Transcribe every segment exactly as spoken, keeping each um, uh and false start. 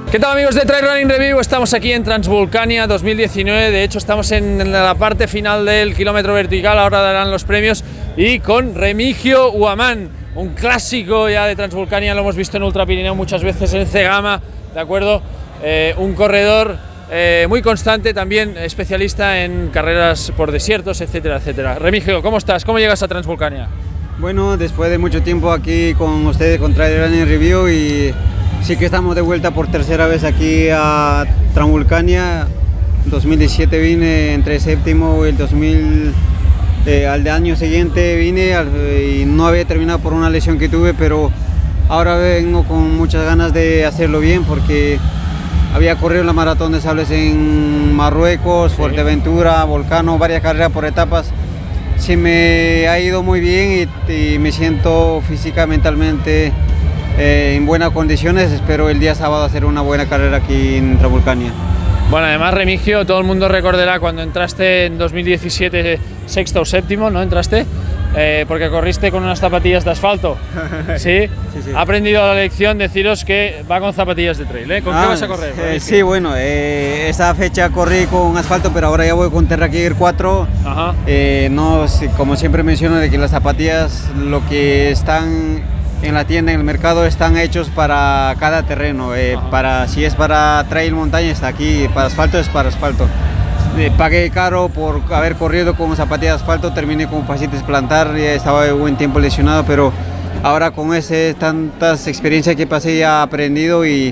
¿Qué tal, amigos de Trail Running Review? Estamos aquí en Transvulcania dos mil diecinueve, de hecho estamos en la parte final del kilómetro vertical, ahora darán los premios, y con Remigio Huamán, un clásico ya de Transvulcania, lo hemos visto en Ultra Pirineo muchas veces, en Cegama, ¿de acuerdo? Eh, un corredor eh, muy constante, también especialista en carreras por desiertos, etcétera, etcétera. Remigio, ¿cómo estás? ¿Cómo llegas a Transvulcania? Bueno, después de mucho tiempo aquí con ustedes, con Trail Running Review, y sí que estamos de vuelta por tercera vez aquí a Transvulcania. dos mil diecisiete vine, entre séptimo y el dos mil, eh, al de año siguiente vine al, y no había terminado por una lesión que tuve, pero ahora vengo con muchas ganas de hacerlo bien porque había corrido la maratón de sables en Marruecos, sí. Fuerteventura, Volcano, varias carreras por etapas. Sí, me ha ido muy bien y, y me siento física, mentalmente eh, en buenas condiciones. Espero el día sábado hacer una buena carrera aquí en Transvulcania. Bueno, además, Remigio, todo el mundo recordará cuando entraste en dos mil diecisiete, sexto o séptimo, ¿no? Entraste, eh, porque corriste con unas zapatillas de asfalto. ¿Sí? Sí, sí. Ha aprendido la lección, deciros que va con zapatillas de trail, ¿eh? ¿Con ah, qué vas a correr? Eh, sí, bueno, eh, esa fecha corrí con asfalto, pero ahora ya voy con Terra Gear cuatro. Ajá. Eh, no, como siempre menciono, de que las zapatillas, lo que están en la tienda, en el mercado, están hechos para cada terreno. Eh, para, si es para trail, montaña, está aquí; para asfalto, es para asfalto. Eh, pagué caro por haber corrido con zapatillas de asfalto, terminé con fascitis plantar, ya estaba un buen tiempo lesionado, pero ahora con ese, tantas experiencias que pasé, ya he aprendido y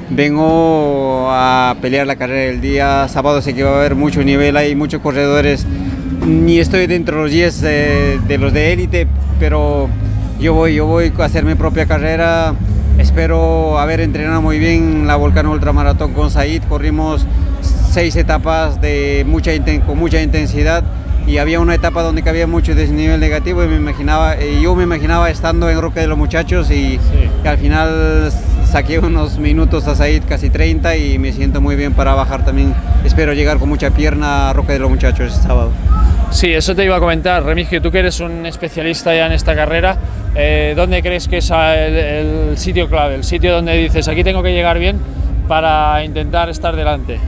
vengo a pelear la carrera el día sábado. Sé que va a haber mucho nivel, hay muchos corredores, ni estoy dentro de los diez eh, de los de élite, pero yo voy, yo voy a hacer mi propia carrera. Espero haber entrenado muy bien la Volcano Ultramaratón con Said. Corrimos seis etapas de mucha, con mucha intensidad, y había una etapa donde había mucho desnivel negativo, y me imaginaba, yo me imaginaba estando en Roque de los Muchachos, y, sí. y al final saqué unos minutos a Said, casi treinta, y me siento muy bien para bajar también. Espero llegar con mucha pierna a Roque de los Muchachos este sábado. Sí, eso te iba a comentar, Remigio, tú que eres un especialista ya en esta carrera, eh, ¿dónde crees que es el, el sitio clave, el sitio donde dices aquí tengo que llegar bien para intentar estar delante?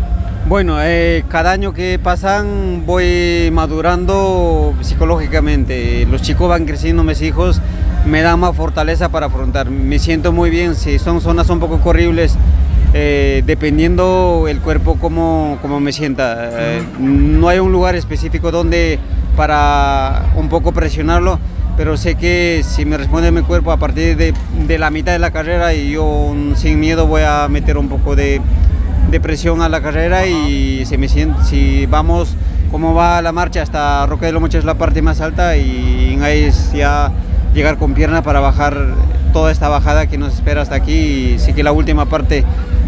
Bueno, eh, cada año que pasan voy madurando psicológicamente, los chicos van creciendo, mis hijos me dan más fortaleza para afrontar, me siento muy bien. Si son zonas un poco corribles, Eh, dependiendo el cuerpo como, como me sienta, eh, no hay un lugar específico donde para un poco presionarlo, pero sé que si me responde mi cuerpo a partir de, de la mitad de la carrera, y yo sin miedo voy a meter un poco de, de presión a la carrera. Y si, me siento, si vamos como va la marcha hasta Roque de los Muchachos, la parte más alta, y ahí es ya llegar con pierna para bajar toda esta bajada que nos espera hasta aquí. Y sí que la última parte,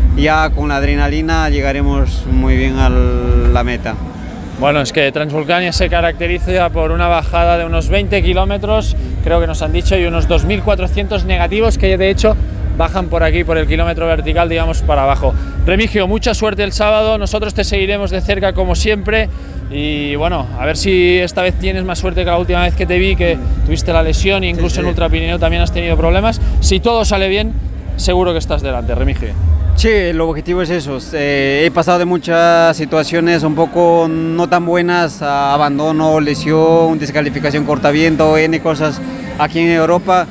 ya con la adrenalina, llegaremos muy bien a la meta. Bueno, es que Transvulcania se caracteriza por una bajada de unos veinte kilómetros, creo que nos han dicho, y unos dos mil cuatrocientos negativos que de hecho bajan por aquí, por el kilómetro vertical, digamos, para abajo. Remigio, mucha suerte el sábado, nosotros te seguiremos de cerca como siempre, y bueno, a ver si esta vez tienes más suerte que la última vez que te vi, que tuviste la lesión, e incluso sí, sí. en Ultra Pirineo también has tenido problemas. Si todo sale bien, seguro que estás delante, Remigio. Sí, el objetivo es eso. Eh, he pasado de muchas situaciones un poco no tan buenas, abandono, lesión, descalificación, cortaviento, N cosas aquí en Europa,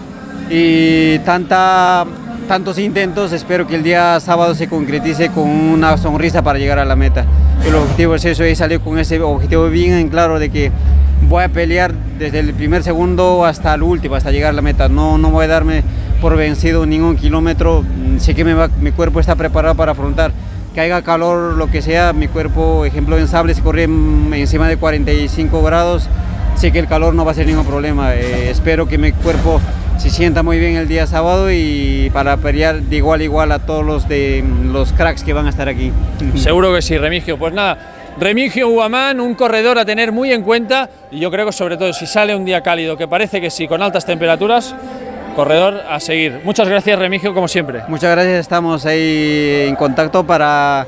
y tanta, tantos intentos. Espero que el día sábado se concretice con una sonrisa para llegar a la meta. El objetivo es eso, he salido con ese objetivo bien en claro, de que voy a pelear desde el primer segundo hasta el último, hasta llegar a la meta. No, no voy a darme por vencido ningún kilómetro. Sé que me va, mi cuerpo está preparado para afrontar, que haya calor, lo que sea. Mi cuerpo, ejemplo, en sable, si corrí encima de cuarenta y cinco grados, sé que el calor no va a ser ningún problema. Eh, espero que mi cuerpo se sienta muy bien el día sábado, y para pelear de igual a igual a todos los, de, los cracks que van a estar aquí. Seguro que sí, Remigio. Pues nada, Remigio Huamán, un corredor a tener muy en cuenta, y yo creo que sobre todo si sale un día cálido, que parece que sí, con altas temperaturas, corredor a seguir. Muchas gracias, Remigio, como siempre. Muchas gracias, estamos ahí en contacto para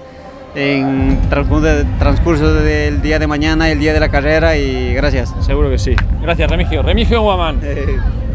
en transcurso del día de mañana, el día de la carrera, y gracias. Seguro que sí. Gracias, Remigio. Remigio Huamán.